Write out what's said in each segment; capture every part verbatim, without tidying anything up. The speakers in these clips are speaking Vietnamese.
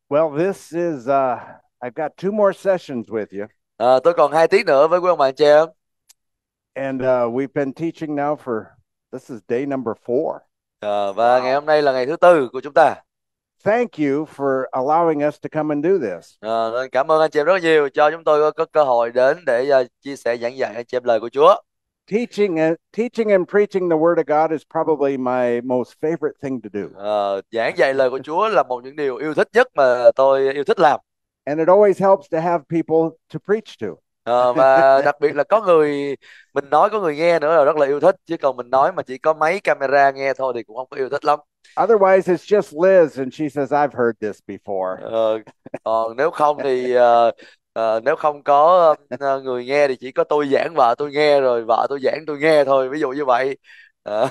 Well, this is, uh, I've got two more sessions with you, À, tôi còn hai tiếng nữa với quý ông bà anh chị em. and uh, we've been teaching now for, this is day number four. À, và ngày Wow. hôm nay là ngày thứ tư của chúng ta. Thank you for allowing us to come and do this. À, nên cảm ơn anh chị em rất nhiều cho chúng tôi có, có cơ hội đến để à, chia sẻ giảng dạy anh chị em lời của Chúa. Teaching and, teaching and preaching the Word of God is probably my most favorite thing to do. À, giảng dạy lời của Chúa là một những điều yêu thích nhất mà tôi yêu thích làm. And it always helps to have people to preach to. À, và đặc biệt là có người mình nói có người nghe nữa là rất là yêu thích, chứ còn mình nói mà chỉ có máy camera nghe thôi thì cũng không có yêu thích lắm. Otherwise, it's just Liz, and she says, I've heard this before. Ờ, còn nếu không thì ờ, ờ, nếu không có ờ, người nghe thì chỉ có tôi giảng, vợ tôi nghe, rồi vợ tôi giảng tôi nghe thôi, ví dụ như vậy. Ờ.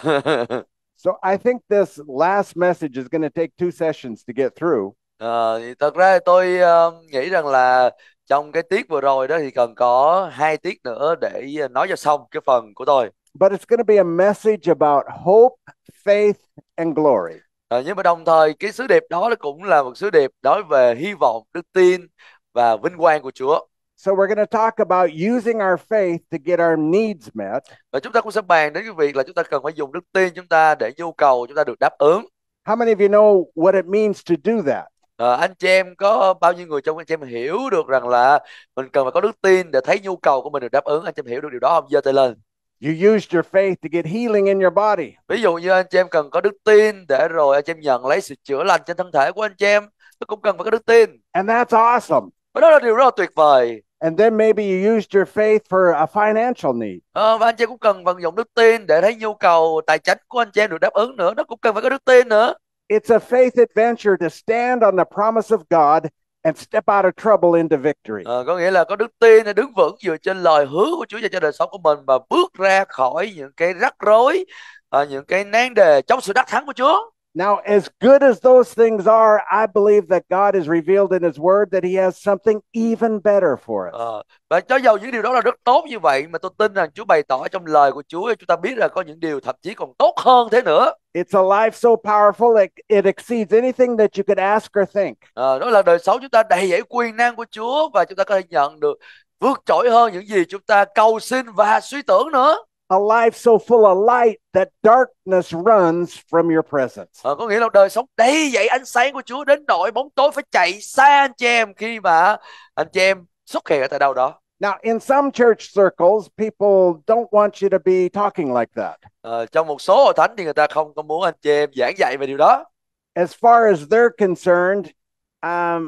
So I think this last message is going to take two sessions to get through. Ờ, thì thật ra tôi ờ, nghĩ rằng là trong cái tiết vừa rồi đó thì cần có hai tiết nữa để nói cho xong cái phần của tôi. But it's going to be a message about hope, faith, and glory. Ờ, nhưng mà đồng thời cái sứ điệp đó nó cũng là một sứ điệp nói về hy vọng, đức tin và vinh quang của Chúa. So we're going to talk about using our faith to get our needs met. Và chúng ta cũng sẽ bàn đến cái việc là chúng ta cần phải dùng đức tin chúng ta để nhu cầu chúng ta được đáp ứng. How many of you know what it means to do that? Ờ, anh chị em có bao nhiêu người trong anh chị em hiểu được rằng là mình cần phải có đức tin để thấy nhu cầu của mình được đáp ứng? Anh chị em hiểu được điều đó không? Giơ tay lên. You used your faith to get healing in your body. Ví dụ như anh chị em cần có đức tin để rồi anh chị em nhận lấy sự chữa lành trên thân thể của anh chị em, nó cũng cần phải có đức tin. And that's awesome. Và đó là điều rất là tuyệt vời. And then maybe you used your faith for a financial need. Ờ, và anh chị em cũng cần vận dụng đức tin để thấy nhu cầu tài chính của anh chị em được đáp ứng nữa, nó cũng cần phải có đức tin nữa. It's a faith adventure to stand on the promise of God and step out of trouble into victory. Ờ, có nghĩa là có đức tin để đứng vững dựa trên lời hứa của Chúa dành cho đời sống của mình và bước ra khỏi những cái rắc rối, ờ, những cái nan đề trong sự đắc thắng của Chúa. Now, as good as those things are, I believe that God has revealed in His Word that He has something even better for us. Ờ, và cho dầu những điều đó là rất tốt như vậy, mà tôi tin rằng Chúa bày tỏ trong lời của Chúa để chúng ta biết là có những điều thậm chí còn tốt hơn thế nữa. It's a life so powerful it, it exceeds anything that you could ask or think. Ờ, đó là đời sống chúng ta đầy dẫy quyền năng của Chúa, và chúng ta có thể nhận được vượt trội hơn những gì chúng ta cầu xin và suy tưởng nữa. A life so full of light that darkness runs from your presence. Ờ, có nghĩa là đời sống đầy dẫy ánh sáng của Chúa đến nỗi bóng tối phải chạy xa anh chị em khi mà anh chị em xuất hiện ở tại đâu đó. Now, in some church circles, people don't want you to be talking like that. Ờ, trong một số hội thánh thì người ta không có muốn anh chị em giảng dạy về điều đó. As far as they're concerned, um,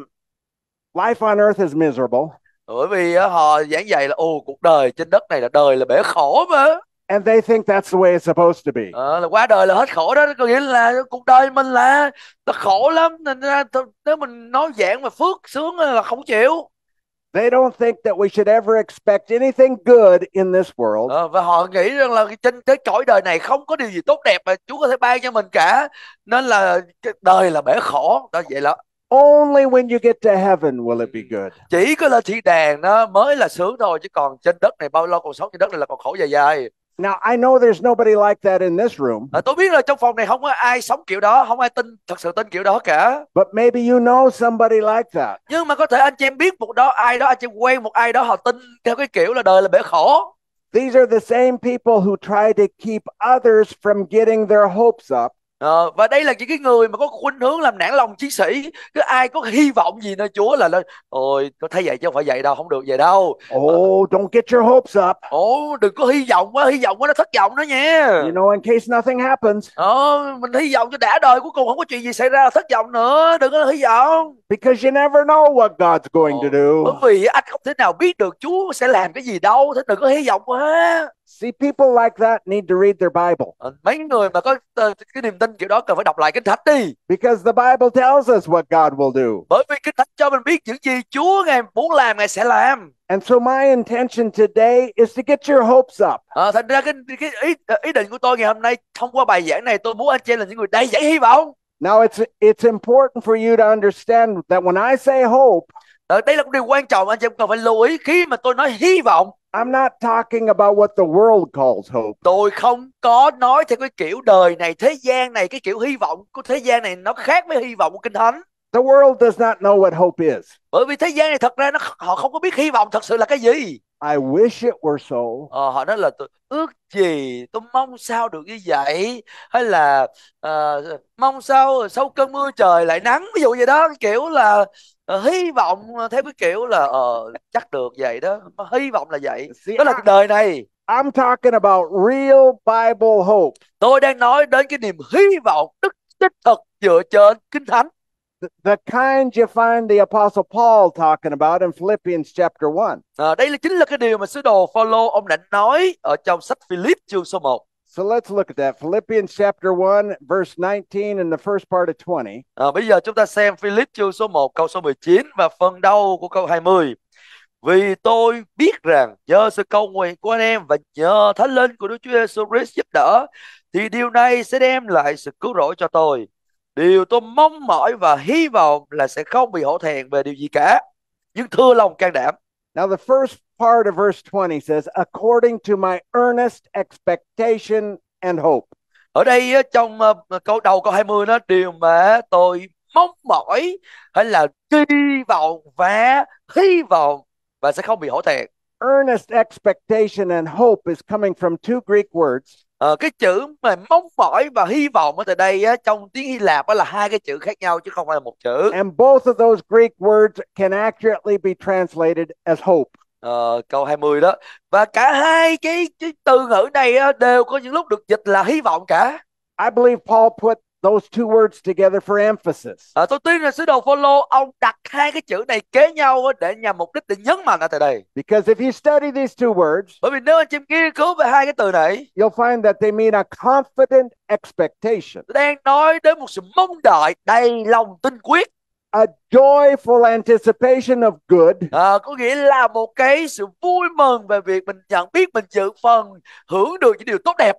life on earth is miserable. Bởi vì á, họ giảng dạy là ồ, cuộc đời trên đất này là đời là bể khổ mà. And they think that's the way it's supposed to be. Ờ, là qua đời là hết khổ đó, có nghĩa là cuộc đời mình là là khổ lắm, nên ra th- nếu mình nói giảng mà phước sướng là không chịu. They don't think that we should ever expect anything good in this world. Ờ, và họ nghĩ rằng là trên cái cõi đời này không có điều gì tốt đẹp mà Chúa có thể ban cho mình cả, nên là cái đời là bể khổ đó, vậy đó. Only when you get to heaven will it be good. Chỉ có lên thiên đàng nó mới là sướng thôi, chứ còn trên đất này bao lâu còn sống trên đất này là còn khổ dài dài. Now, I know there's nobody like that in this room, À, tôi biết là trong phòng này không có ai sống kiểu đó, không ai tin thật sự tin kiểu đó cả. but maybe you know somebody like that. Nhưng mà có thể anh chị em biết một đó ai đó, anh chị em quen một ai đó họ tin theo cái kiểu là đời là bể khổ. These are the same people who try to keep others from getting their hopes up. Ờ, và đây là những cái người mà có khuynh hướng làm nản lòng chiến sĩ. Cứ ai có hy vọng gì nơi Chúa là lên, ôi tôi thấy vậy chứ không phải vậy đâu, không được vậy đâu. Oh, don't get your hopes up. Ồ, đừng có hy vọng quá, hy vọng quá nó thất vọng đó nha. You know, in case nothing happens. Ờ, mình hy vọng cho đã đời cuối cùng không có chuyện gì xảy ra là thất vọng nữa, đừng có hy vọng. Because you never know what God's going to Ồ, bởi do. vì anh không thể nào biết được Chúa sẽ làm cái gì đâu, thế đừng có hy vọng quá. See, people like that need to read their Bible. Ờ, mấy người mà có ờ, cái niềm tin kiểu đó cần phải đọc lại Kinh Thánh đi. Because the Bible tells us what God will do. Bởi vì Kinh Thánh cho mình biết những gì Chúa Ngài muốn làm, Ngài sẽ làm. And so my intention today is to get your hopes up. À, thành ra cái, cái ý, ý định của tôi ngày hôm nay thông qua bài giảng này, tôi muốn anh chị em là những người đầy dẫy hy vọng. Now, it's it's important for you to understand that when I say hope, À, đây là một điều quan trọng anh chị em cần phải lưu ý khi mà tôi nói hy vọng. I'm not talking about what the world calls hope. Tôi không có nói theo cái kiểu đời này, thế gian này, cái kiểu hy vọng của thế gian này nó khác với hy vọng của Kinh Thánh. The world does not know what hope is. Bởi vì thế gian này thật ra nó họ không có biết hy vọng thật sự là cái gì. I wish it were so. Ờ, họ nói là tôi ước gì, tôi mong sao được như vậy, hay là ờ, mong sao sau cơn mưa trời lại nắng, ví dụ vậy đó, kiểu là ờ, hy vọng theo cái kiểu là ờ, chắc được vậy đó, hy vọng là vậy. See, Đó là I, cái đời này. I'm talking about real Bible hope. Tôi đang nói đến cái niềm hy vọng đức đích thực dựa trên Kinh Thánh. The, the kind you find the Apostle Paul talking about in Philippians chapter one. À, đây là chính là cái điều mà sứ đồ Phaolô ông đã nói ở trong sách Philip chương số một. So let's look at that. Philippians chapter one, verse nineteen and the first part of twenty. À, bây giờ chúng ta xem Philip chương số một câu số mười chín và phần đầu của câu hai mươi. Vì tôi biết rằng nhờ sự cầu nguyện của anh em và nhờ Thánh Linh của Đức Chúa Giêsu Christ giúp đỡ, thì điều này sẽ đem lại sự cứu rỗi cho tôi. Điều tôi mong mỏi và hy vọng là sẽ không bị hổ thẹn về điều gì cả, nhưng thưa lòng can đảm. Now the first part of verse twenty says, according to my earnest expectation and hope. Ở đây á, trong uh, câu đầu câu hai mươi nó điều mà tôi mong mỏi hay là kỳ vọng và hy vọng và sẽ không bị hổ thẹn. Earnest expectation and hope is coming from two Greek words. À, cái chữ mà mong mỏi và hy vọng ở tại đây á, trong tiếng Hy Lạp á, là hai cái chữ khác nhau chứ không phải là một chữ. And both of those Greek words can accurately be translated as hope. Ờ, câu hai mươi đó. Và cả hai cái, cái từ ngữ này á, đều có những lúc được dịch là hy vọng cả. I believe Paul put those two words together for emphasis. À, tôi tin là sứ đồ Phaolô ông đặt hai cái chữ này kế nhau để nhằm mục đích để nhấn mạnh ở tại đây. Because if you study these two words, bởi vì nếu anh chị nghiên cứu về hai cái từ này, you'll find that they mean a confident expectation, đang nói đến một sự mong đợi đầy lòng tin quyết, a joyful anticipation of good, à, có nghĩa là một cái sự vui mừng về việc mình nhận biết mình dự phần hưởng được những điều tốt đẹp,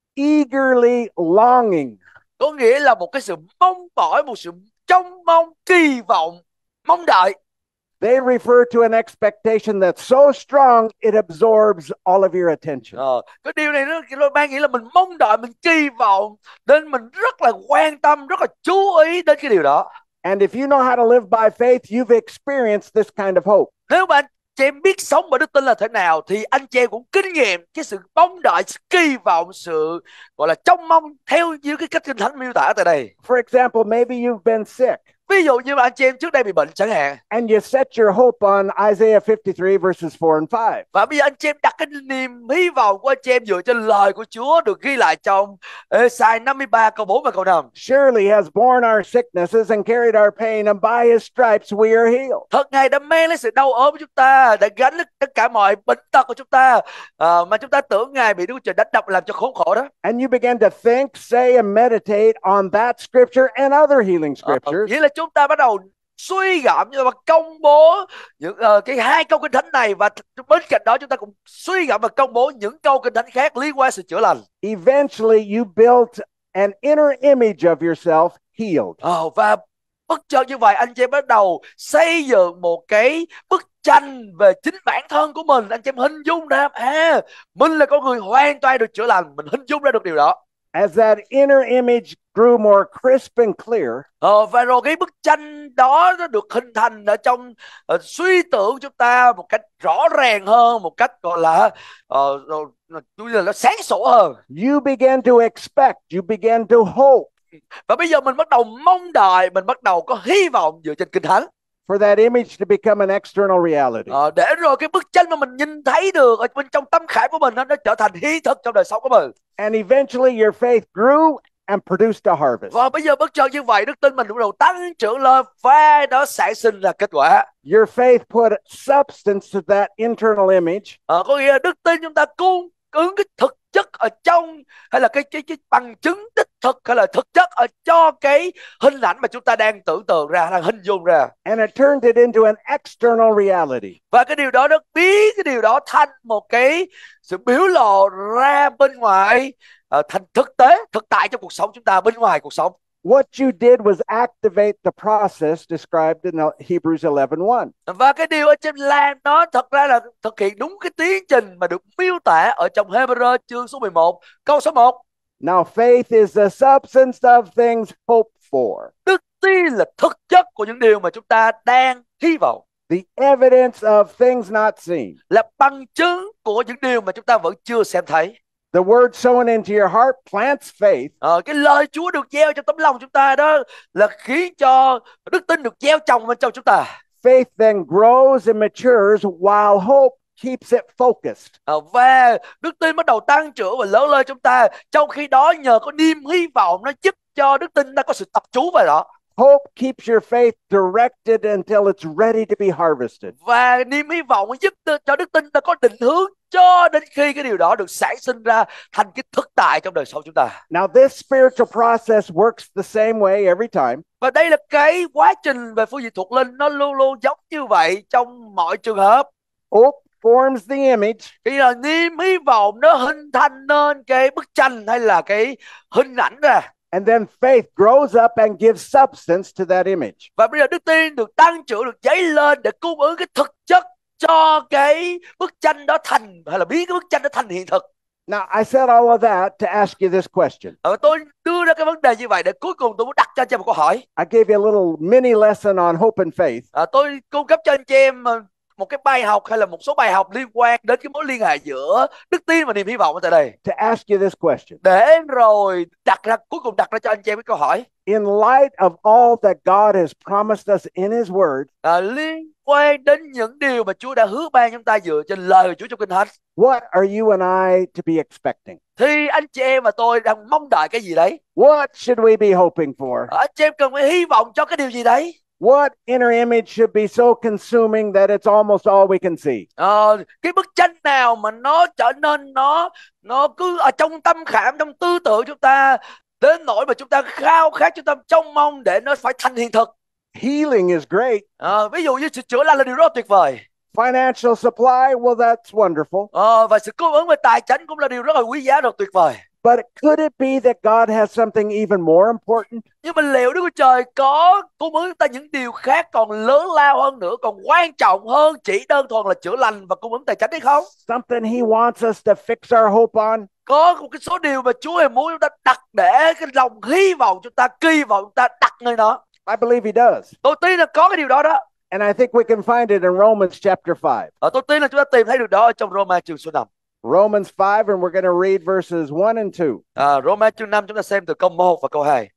eagerly longing, có nghĩa là một cái sự mong mỏi, một sự trông mong, kỳ vọng, mong đợi. They refer to an expectation that's so strong it absorbs all of your attention. Ờ, cái điều này nó, nó mang nghĩa là mình mong đợi, mình kỳ vọng, nên mình rất là quan tâm, rất là chú ý đến cái điều đó. And if you know how to live by faith, you've experienced this kind of hope. Nếu mà anh chị em biết sống bởi đức tin là thế nào, thì anh chị em cũng kinh nghiệm cái sự mong đợi, sự kỳ vọng, sự gọi là trông mong theo như cái cách Kinh Thánh miêu tả tại đây. For example, maybe you've been sick. Ví dụ như là anh chị em trước đây bị bệnh chẳng hạn, and you set your hope on Isaiah fifty-three verses four and five. và bây giờ anh chị em đặt cái niềm hy vọng của anh chị em dựa trên lời của Chúa được ghi lại trong Ê-sai năm mươi ba câu bốn và câu năm. Surely he has borne our sicknesses and carried our pain, and by his stripes we are healed. Thật Ngài đã mang lấy sự đau ốm của chúng ta, đã gánh lấy tất cả mọi bệnh tật của chúng ta, à, mà chúng ta tưởng Ngài bị Đức Chúa Trời đánh đập làm cho khốn khổ đó. And you began to think, say, and meditate on that scripture and other healing scriptures. À, nghĩa là chúng ta bắt đầu suy gẫm và công bố những uh, cái hai câu Kinh Thánh này, và bên cạnh đó chúng ta cũng suy gẫm và công bố những câu Kinh Thánh khác liên quan sự chữa lành. Eventually you built an inner image of yourself healed. Uh, và bất chợt như vậy anh chị em bắt đầu xây dựng một cái bức tranh về chính bản thân của mình. Anh chị em hình dung ra, à, mình là con người hoàn toàn được chữa lành. Mình hình dung ra được điều đó. As that inner image grew more crisp and clear, ờ, và rồi cái bức tranh đó nó được hình thành ở trong uh, suy tưởng chúng ta một cách rõ ràng hơn, một cách gọi là uh, uh, là nó sáng sủa hơn. You began to expect, you began to hope. Và bây giờ mình bắt đầu mong đợi, mình bắt đầu có hy vọng dựa trên Kinh Thánh, for that image to become an external reality. Ờ, để rồi cái bức tranh mà mình nhìn thấy được ở bên trong tâm khảm của mình nó, nó trở thành hiện thực trong đời sống của mình. And eventually your faith grew and produced a harvest. Và bây giờ bất chợt như vậy, đức tin mình bắt đầu tăng trưởng lên và nó sản sinh ra kết quả. Your faith put substance to that internal image. Ờ, có nghĩa là đức tin chúng ta cung ứng cái thực chất ở trong, hay là cái cái cái bằng chứng đích thực, hay là thực chất ở cho cái hình ảnh mà chúng ta đang tưởng tượng ra, đang hình dung ra. And it turned it into an external reality. Và cái điều đó nó biến cái điều đó thành một cái sự biểu lộ ra bên ngoài, uh, thành thực tế, thực tại trong cuộc sống chúng ta, bên ngoài cuộc sống. What you did was activate the process described in Hebrews eleven one. Và cái điều ở trên làm đó thật ra là thực hiện đúng cái tiến trình mà được miêu tả ở trong Hebrew chương số mười một câu số một. Now faith is the substance of things hoped for. Đức tin là thực chất của những điều mà chúng ta đang hy vọng, the evidence of things not seen. là bằng chứng của những điều mà chúng ta vẫn chưa xem thấy. The word sown into your heart plants faith. Ờ, cái lời Chúa được gieo trong tấm lòng chúng ta đó là khiến cho đức tin được gieo trồng bên trong chúng ta. Faith then grows and matures while hope keeps it focused. Ờ, và đức tin bắt đầu tăng trưởng và lớn lên chúng ta. Trong khi đó nhờ có niềm hy vọng nó giúp cho đức tin ta có sự tập trung vào đó. Hope keeps your faith directed until it's ready to be harvested. Và niềm hy vọng giúp cho đức tin ta có định hướng cho đến khi cái điều đó được sản sinh ra thành cái thực tại trong đời sống chúng ta. Now this spiritual process works the same way every time. Và đây là cái quá trình về phương diện thuộc linh, nó luôn luôn giống như vậy trong mọi trường hợp. Hope forms the image. Khi là niềm hy vọng nó hình thành nên cái bức tranh hay là cái hình ảnh ra. And then faith grows up and gives substance to that image. Và bây giờ đức tin được tăng trưởng, được dấy lên để cung ứng cái thực chất cho cái bức tranh đó thành, hay là biến cái bức tranh đó thành hiện thực. Now I said all of that to ask you this question. Và tôi đưa ra cái vấn đề như vậy để cuối cùng tôi muốn đặt cho anh chị một câu hỏi. I gave you a little mini lesson on hope and faith. À, tôi cung cấp cho anh chị em một cái bài học hay là một số bài học liên quan đến cái mối liên hệ giữa đức tin và niềm hy vọng ở tại đây. To ask you this question. Để rồi đặt ra cuối cùng đặt ra cho anh chị em cái câu hỏi. In light of all that God has promised us in His Word, À, liên quan đến những điều mà Chúa đã hứa ban chúng ta dựa trên lời của Chúa trong Kinh Thánh, what are you and I to be expecting? thì anh chị em và tôi đang mong đợi cái gì đấy? What should we be hoping for? Anh chị em cần phải hy vọng cho cái điều gì đấy? What inner image should be so consuming that it's almost all we can see? Ờ, cái bức tranh nào mà nó trở nên nó nó cứ ở trong tâm khảm, trong tư tưởng chúng ta, đến nỗi mà chúng ta khao khát, chúng ta trông mong để nó phải thành hiện thực. Healing is great. Ờ, ví dụ như sự chữa lành là điều rất là tuyệt vời. Financial supply, well, that's wonderful. Ờ, và sự cung ứng về tài chính cũng là điều rất là quý giá, rất là tuyệt vời. But could it be that God has something even more important? Nhưng mà liệu Đức Chúa Trời có cung ứng ta những điều khác còn lớn lao hơn nữa, còn quan trọng hơn chỉ đơn thuần là chữa lành và cung ứng tài chính hay không? Something He wants us to fix our hope on? Có một cái số điều mà Chúa hề muốn chúng ta đặt để cái lòng hy vọng chúng ta, kỳ vọng chúng ta đặt nơi đó. I believe He does. Tôi tin là có cái điều đó đó. And I think we can find it in Romans chapter five. Ờ, tôi tin là chúng ta tìm thấy được đó ở trong Roma chương số năm. Romans five, and we're going to read verses one and two. À, Roma chương năm chúng ta xem từ câu một và câu hai.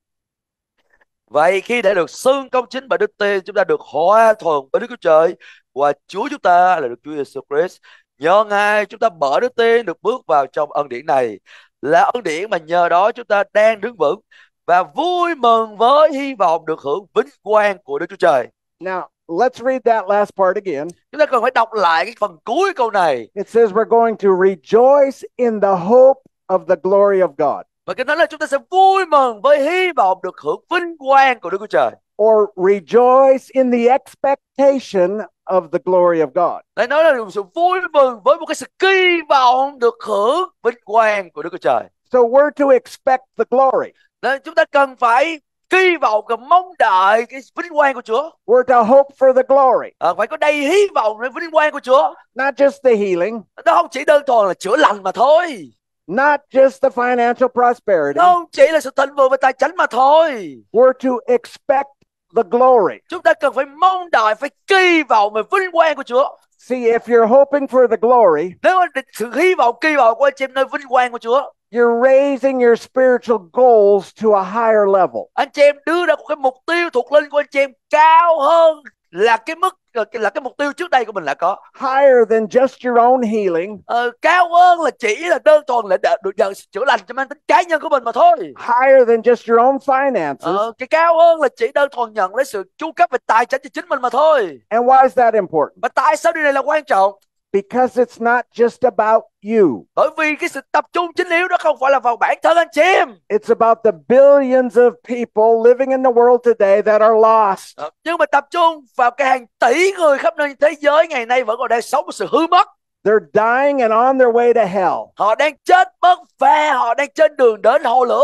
Vậy khi đã được xưng công chính bởi đức tin, chúng ta được hòa thuận với Đức Chúa Trời và Chúa chúng ta là Đức Chúa Giêsu Christ. Nhờ Ngài chúng ta bởi đức tin được bước vào trong ân điển này, là ân điển mà nhờ đó chúng ta đang đứng vững và vui mừng với hy vọng được hưởng vinh quang của Đức Chúa Trời. Now, let's read that last part again. Chúng ta cần phải đọc lại cái phần cuối câu này. It says we're going to rejoice in the hope of the glory of God. Và cái đó là chúng ta sẽ vui mừng với hy vọng được hưởng vinh quang của Đức Chúa Trời. Or rejoice in the expectation of the glory of God. Đây nói là một sự vui mừng với một cái sự kỳ vọng được hưởng vinh quang của Đức Chúa Trời. So we're to expect the glory. Nên chúng ta cần phải kỳ vọng và mong đợi cái vinh quang của Chúa. We're to hope for the glory. À, phải có đầy hy vọng về vinh quang của Chúa. Not just the healing. Nó không chỉ đơn thuần là chữa lành mà thôi. Not just the financial prosperity. Nó không chỉ là sự thịnh vượng về tài chính mà thôi. We're to expect the glory. Chúng ta cần phải mong đợi, phải kỳ vọng về vinh quang của Chúa. See, if you're hoping for the glory, nếu mà sự hy vọng, kỳ vọng của anh chị em nơi vinh quang của Chúa, you're raising your spiritual goals to a higher level. anh chị em đưa ra một cái mục tiêu thuộc linh của anh chị em cao hơn là cái mức là cái mục tiêu trước đây của mình đã có. Higher than just your own healing. Ờ, cao hơn là chỉ là đơn thuần là để được nhận sự chữa lành cho mang tính cá nhân của mình mà thôi. Higher than just your own finances. Ờ, cái cao hơn là chỉ đơn thuần nhận lấy sự chu cấp về tài chính cho chính mình mà thôi. And why is that important? Và tại sao điều này là quan trọng? Because it's not just about you. Bởi vì cái sự tập trung chính yếu đó không phải là vào bản thân anh chị em. It's about the billions of people living in the world today that are lost. Ờ, nhưng mà tập trung vào cái hàng tỷ người khắp nơi thế giới ngày nay vẫn còn đang sống một sự hư mất. They're dying and on their way to hell. Họ đang chết mất và họ đang trên đường đến hồ lửa.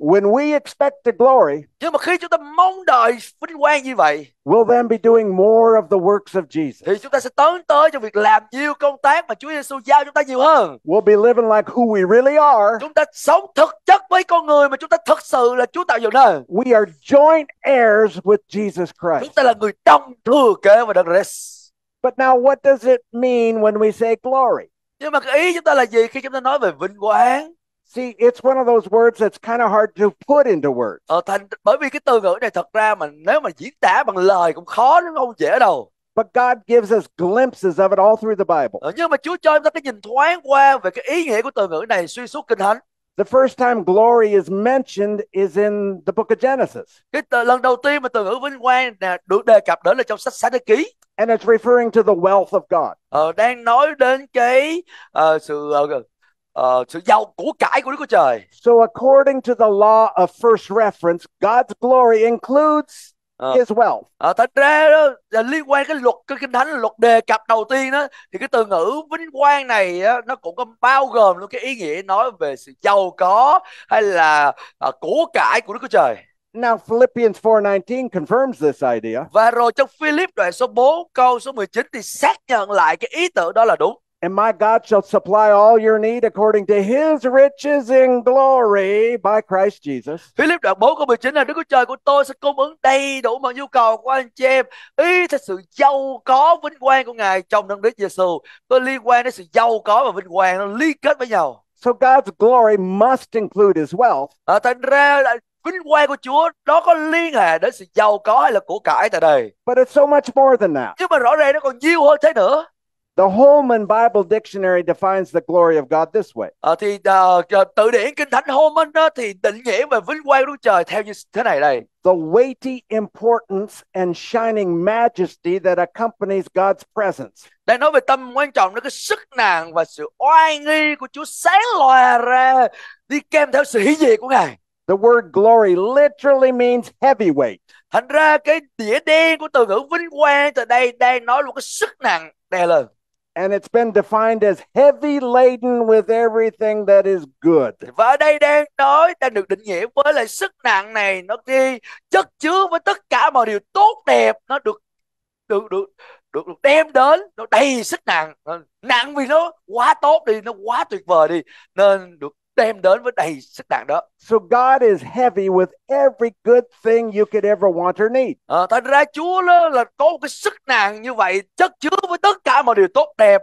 When we expect the glory, Nhưng mà khi chúng ta mong đợi vinh quang như vậy, we'll then be doing more of the works of thì Jesus. chúng ta sẽ tấn tới cho việc làm nhiều công tác mà Chúa Giêsu giao chúng ta nhiều hơn. We'll be living like who we really are. Chúng ta sống thực chất với con người mà chúng ta thực sự là Chúa tạo dựng nên. We are joint heirs with Jesus Chúng Christ. ta là người đồng thừa kế với Đấng Christ. But now what does it mean when we say glory? Nhưng mà cái ý chúng ta là gì khi chúng ta nói về vinh quang? See, it's one of those words that's kind of hard to put into words. Ờ, thành bởi vì cái từ ngữ này thật ra mà nếu mà diễn tả bằng lời cũng khó, nó không dễ đâu. But God gives us glimpses of it all through the Bible. Ờ, nhưng mà Chúa cho chúng ta cái nhìn thoáng qua về cái ý nghĩa của từ ngữ này xuyên suốt Kinh Thánh. The first time glory is mentioned is in the book of Genesis. Cái từ, lần đầu tiên mà từ ngữ vinh quang nè được đề cập đến là trong sách Sáng Thế Ký. And it's referring to the wealth of God. Ờ, đang nói đến cái uh, sự uh, uh, sự giàu của cải của Đức Chúa Trời. So according to the law of first reference, God's glory includes Ờ. his wealth. À, thật ra đó là liên quan cái luật cái Kinh Thánh là luật đề cập đầu tiên đó, thì cái từ ngữ vinh quang này á, nó cũng có bao gồm luôn cái ý nghĩa nói về sự giàu có hay là à, của cải của Đức Chúa Trời. Now Philippians four nineteen confirms this idea. Và rồi trong Philip đoạn số bốn câu số mười chín thì xác nhận lại cái ý tưởng đó là đúng. And my God shall supply all your need according to his riches in glory by Christ Jesus. Philip đoạn bốn câu mười chín là Đức Chúa Trời của tôi sẽ cung ứng đầy đủ mọi nhu cầu của anh chị em. Ý theo sự giàu có vinh quang của Ngài trong Đấng Christ Giêsu. Có liên quan đến sự giàu có và vinh quang nó liên kết với nhau. So God's glory must include his wealth. À, thành ra là vinh quang của Chúa đó có liên hệ đến sự giàu có hay là của cải tại đây. But it's so much more than that. Nhưng mà rõ ràng nó còn nhiều hơn thế nữa. The Holman Bible Dictionary defines the glory of God this way. À, thì uh, tự điển Kinh Thánh Holman đó thì định nghĩa về vinh quang của Đức Trời theo như thế này đây. The weighty importance and shining majesty that accompanies God's presence. Đang nói về tầm quan trọng, đó cái sức nặng và sự oai nghi của Chúa sáng lòa ra đi kèm theo sự hiện diện của Ngài. The word glory literally means heavyweight. Thành ra cái đĩa đen của từ ngữ vinh quang từ đây đang nói luôn cái sức nặng đè lên. And it's been defined as heavy laden with everything that is good. Và ở đây đang nói, đang được định nghĩa với lại sức nặng này nó đi chất chứa với tất cả mọi điều tốt đẹp, nó được được được được, được đem đến, nó đầy sức nặng, nặng vì nó quá tốt đi, nó quá tuyệt vời đi, nên được đem đến với đầy sức nặng đó. So God is heavy with every good thing you could ever want or need. À, thành ra Chúa đó là có một cái sức nặng như vậy, chất chứa với tất cả mọi điều tốt đẹp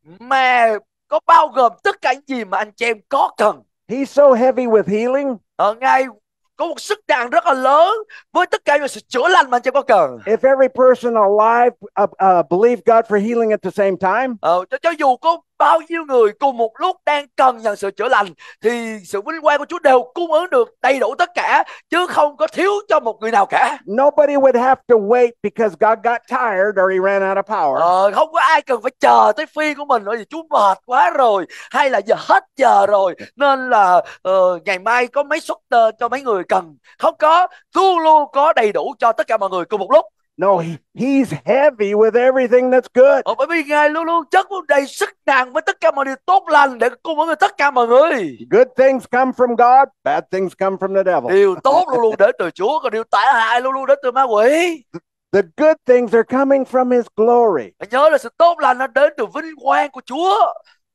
mà có bao gồm tất cả những gì mà anh chị em có cần. He's so heavy with healing. À, Ngài có một sức nặng rất là lớn với tất cả những sự chữa lành mà anh chị em có cần. If every person alive uh, uh, believed God for healing at the same time, Ờ, cho, cho dù có bao nhiêu người cùng một lúc đang cần nhận sự chữa lành thì sự vinh quang của Chúa đều cung ứng được đầy đủ tất cả, chứ không có thiếu cho một người nào cả. nobody would have to wait because God got tired or he ran out of power. Ờ, không có ai cần phải chờ tới phiên của mình bởi vì Chúa mệt quá rồi, hay là giờ hết giờ rồi nên là uh, ngày mai có mấy suất uh, cho mấy người cần. Không có, luôn luôn có đầy đủ cho tất cả mọi người cùng một lúc. No, he, he's heavy with everything that's good. Ờ, bởi vì Ngài luôn luôn chất đầy sức nặng với tất cả mọi điều tốt lành để cung ứng cho tất cả mọi người. Good things come from God, bad things come from the devil. Điều tốt luôn luôn đến từ Chúa, còn điều tệ hại luôn luôn đến từ ma quỷ. The good things are coming from his glory. Nhớ là sự tốt lành nó đến từ vinh quang của Chúa.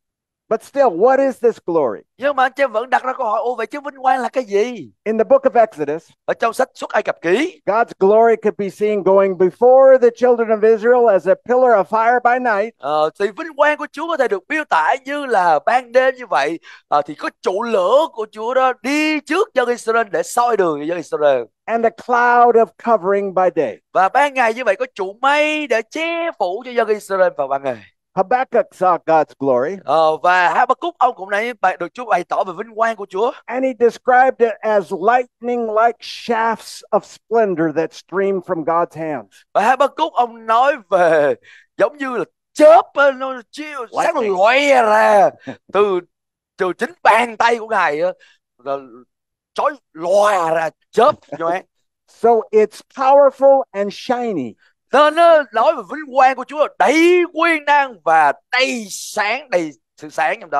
But still, what is this glory? Nhưng mà anh chị vẫn đặt ra câu hỏi, ồ vậy chứ vinh quang là cái gì? In the book of Exodus, Ở trong sách Xuất Ai Cập Ký, God's glory could be seen going before the children of Israel as a pillar of fire by night. ờ, thì vinh quang của Chúa có thể được miêu tả như là ban đêm như vậy. Ờ, thì có trụ lửa của Chúa đó đi trước dân Israel để soi đường cho dân Israel. And a cloud of covering by day. Và ban ngày như vậy có trụ mây để che phủ cho dân Israel vào ban ngày. Habakkuk saw God's glory. Ờ, và Habakkuk ông cũng nãy bày- được Chúa bày tỏ về vinh quang của Chúa. And he described it as lightning like shafts of splendor that stream from God's hands. Và Habakkuk ông nói về giống như là chớp á, nó chiếu sáng nó lóe ra từ từ chính bàn tay của Ngài á, rồi chói lòa ra chớp nhoáng. So it's powerful and shiny. Nên nó nói về vinh quang của Chúa là đầy quyền năng và đầy sáng, đầy sự sáng trong đó.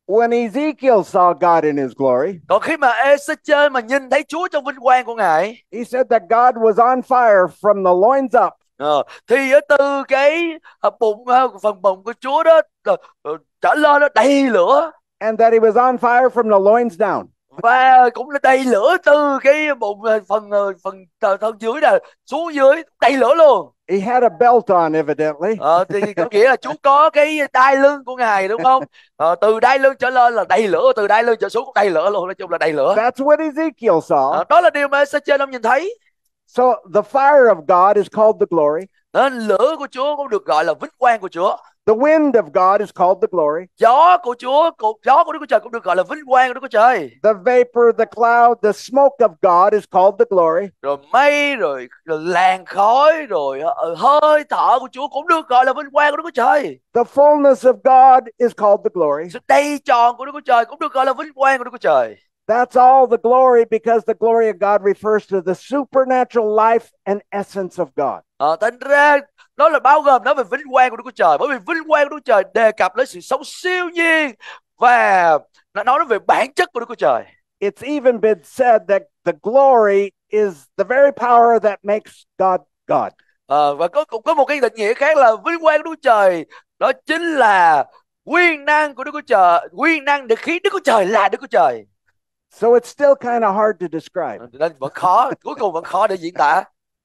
When Ezekiel saw God in his glory, Còn khi mà Ê-xê-chê mà nhìn thấy Chúa trong vinh quang của Ngài, he said that God was on fire from the loins up. Ờ, thì ở từ cái ờ, bụng ờ, phần bụng của Chúa đó ờ, ờ, trở lên nó đầy lửa, And that he was on fire from the loins down. và cũng là đầy lửa từ cái bụng ờ, phần ờ, phần ờ, thân dưới là xuống dưới đầy lửa luôn. He had a belt on, evidently. Ờ, thì có nghĩa là Chúa có cái đai lưng của Ngài đúng không? Ờ, từ đai lưng trở lên là đầy lửa, từ đai lưng trở xuống cũng đầy lửa luôn, nói chung là đầy lửa. That's what Ezekiel saw. Ờ, đó là điều mà Ê-xê-chê ông nhìn thấy. So the fire of God is called the glory. Nên lửa của Chúa cũng được gọi là vinh quang của Chúa. The wind of God is called the glory. Gió của Chúa, cũng gió của Đức Chúa Trời cũng được gọi là vinh quang của Đức Chúa Trời. The vapor, the cloud, the smoke of God is called the glory. Rồi mây, rồi, rồi làn khói, rồi ờ, hơi thở của Chúa cũng được gọi là vinh quang của Đức Chúa Trời. The fullness of God is called the glory. Sự đầy tròn của Đức Chúa Trời cũng được gọi là vinh quang của Đức Chúa Trời. That's all the glory, because the glory of God refers to the supernatural life and essence of God. Ờ, thành ra nó là bao gồm nói về vinh quang của Đức Chúa Trời, bởi vì vinh quang của Đức Chúa Trời đề cập đến sự sống siêu nhiên và nó nói về bản chất của Đức Chúa Trời. It's even been said that the glory is the very power that makes God God. Ờ, và có cũng có một cái định nghĩa khác là vinh quang của Đức Chúa Trời đó chính là quyền năng của Đức Chúa Trời, quyền năng để khiến Đức Chúa Trời là Đức Chúa Trời. So it's still kind of hard to describe. Nên vẫn khó, cuối cùng vẫn khó để diễn tả.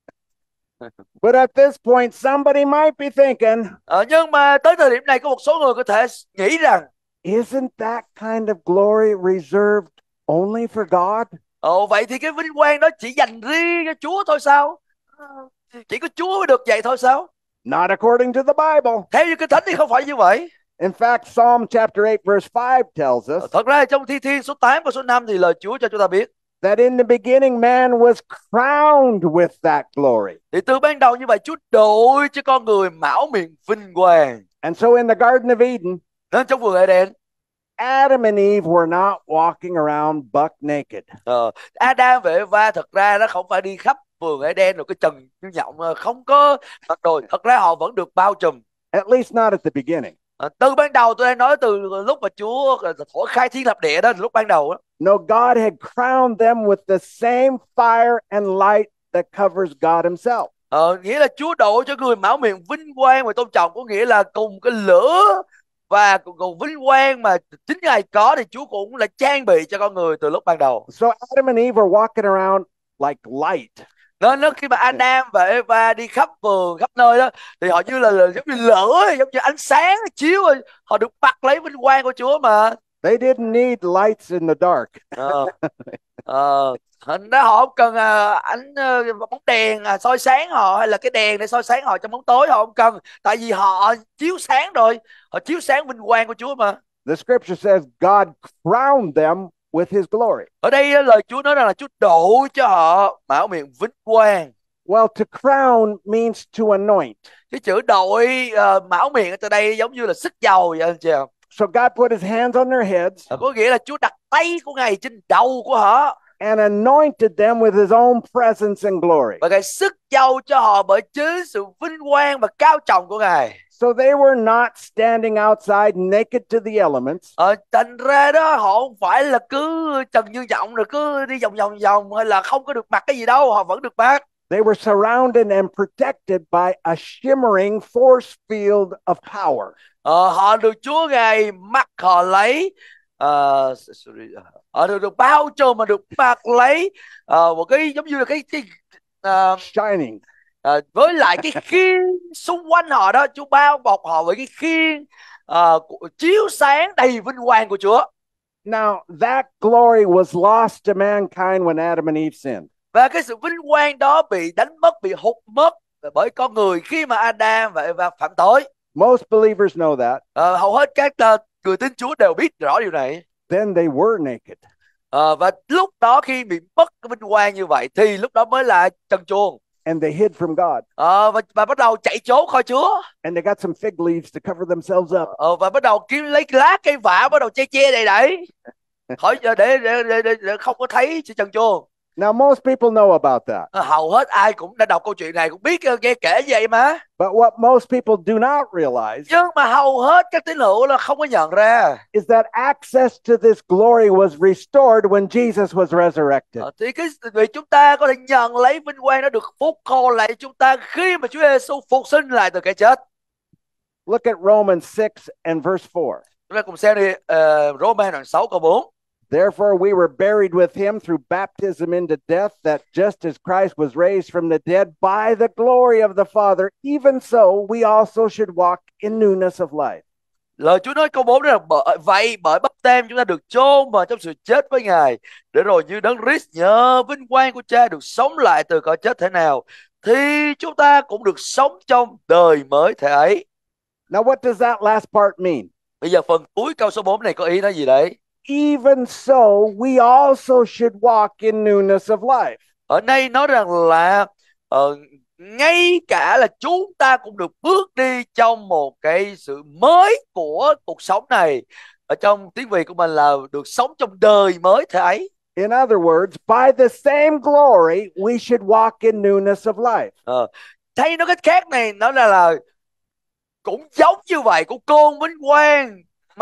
But at this point, somebody might be thinking, Ờ, nhưng mà tới thời điểm này có một số người có thể nghĩ rằng isn't that kind of glory reserved only for God? Ồ, vậy thì cái vinh quang đó chỉ dành riêng cho Chúa thôi sao? Ờ, Chỉ có Chúa mới được vậy thôi sao? Not according to the Bible. Theo như Kinh Thánh thì không phải như vậy. In fact, Psalm chapter eight, verse five tells Ờ, us Thật ra trong Thi Thiên số tám và số năm thì lời Chúa cho chúng ta biết that in the beginning, man was crowned with that glory. thì từ ban đầu như vậy Chúa đội cho con người mão miệng vinh quang. And so in the Garden of Eden, Nên trong vườn Eden, Adam and Eve were not walking around buck naked. ờ, Adam và Eva thật ra nó không phải đi khắp vườn Eden rồi cái trần như nhộng ờ, không có mặc đồ. Thật ra họ vẫn được bao trùm. At least not at the beginning. Ờ, từ ban đầu tôi đang nói từ lúc mà Chúa thổi khai thiên lập địa đó, lúc ban đầu đó. No, God had crowned them with the same fire and light that covers God himself. Ờ, nghĩa là Chúa độ cho người mão miệng vinh quang và tôn trọng, có nghĩa là cùng cái lửa và cùng, cùng vinh quang mà chính Ngài có thì Chúa cũng là trang bị cho con người từ lúc ban đầu. So Adam and Eve were walking around like light. Nên nó khi mà Adam và Eva đi khắp vườn khắp nơi đó thì họ như là, là giống như lửa, giống như ánh sáng chiếu, họ được bắt lấy vinh quang của Chúa mà. They didn't need lights in the dark. Ờ, ờ, thành ra họ không cần à, ánh à, bóng đèn à, soi sáng họ, hay là cái đèn để soi sáng họ trong bóng tối, họ không cần, tại vì họ chiếu sáng rồi, họ chiếu sáng vinh quang của Chúa mà. The scripture says God crowned them with his glory. Ở đây á, lời Chúa nói rằng là Chúa độ cho họ mão miệng vinh quang. Well, to crown means to anoint. Cái chữ đội uh, mão miệng ở từ đây giống như là sức dầu vậy anh chị em. So God put his hands on their heads Ờ, Có nghĩa là Chúa đặt tay của Ngài trên đầu của họ and anointed them with his own presence and glory. và Ngài sức dầu cho họ bởi chính sự vinh quang và cao trọng của Ngài. So they were not standing outside naked to the elements. Ờ, thành ra đó họ không phải là cứ trần như nhộng rồi cứ đi vòng vòng vòng hay là không có được mặc cái gì đâu, họ vẫn được mặc. They were surrounded and protected by a shimmering force field of power. Ờ, họ được Chúa Ngài mặc họ lấy, ờ, sorry, họ được, được bao trùm mà được mặc lấy ờ, một cái giống như là cái, cái ờ, Shining. ờ, với lại cái khiên xung quanh họ đó, Chúa bao bọc họ với cái khiên ờ, của- chiếu sáng đầy vinh quang của Chúa. Now, that glory was lost to mankind when Adam and Eve sinned. Và cái sự vinh quang đó bị đánh mất, bị hụt mất bởi con người khi mà Adam và Eva phạm tội. Most believers know that. Ờ, hầu hết các uh, người tin Chúa đều biết rõ điều này. Then they were naked. Ờ, và lúc đó khi bị mất cái vinh quang như vậy thì lúc đó mới là trần truồng. And they hid from God. Ờ, và, và bắt đầu chạy trốn khỏi Chúa. And they got some fig leaves to cover themselves up. Ờ, và bắt đầu kiếm lấy lá cây vả, bắt đầu che che đầy đẩy khỏi để, để, để, để, để không có thấy sự trần truồng. Now, most people know about that. Hầu hết ai cũng đã đọc câu chuyện này, cũng biết nghe kể vậy mà. But what most people do not realize Nhưng mà hầu hết các tín hữu là không có nhận ra is that access to this glory was restored when Jesus was resurrected. Ờ, thì cái vì chúng ta có thể nhận lấy vinh quang nó được phúc hồi lại chúng ta khi mà Chúa Giêsu phục sinh lại từ cái chết. Look at Romans six and verse four. Chúng ta cùng xem đi, uh, Roma đoạn sáu câu bốn. Therefore we were buried with him through baptism into death, that just as Christ was raised from the dead by the glory of the Father, even so we also should walk in newness of life. Lời Chúa nói câu bốn đó là bởi, vậy bởi báp têm chúng ta được chôn vào trong sự chết với Ngài, để rồi như Đấng Christ nhờ vinh quang của Cha được sống lại từ cõi chết thế nào, thì chúng ta cũng được sống trong đời mới thế ấy. Now what does that last part mean? Bây giờ phần cuối câu số bốn này có ý nói gì đấy? Even so we also should walk in newness of life. Ở đây nói rằng là uh, ngay cả là chúng ta cũng được bước đi trong một cái sự mới của cuộc sống này. Ở trong tiếng Việt của mình là được sống trong đời mới thế ấy. In other words, by the same glory, we should walk in newness of life. Ờ, Thấy nó cách khác này, nó là là cũng giống như vậy, của cơn vinh quang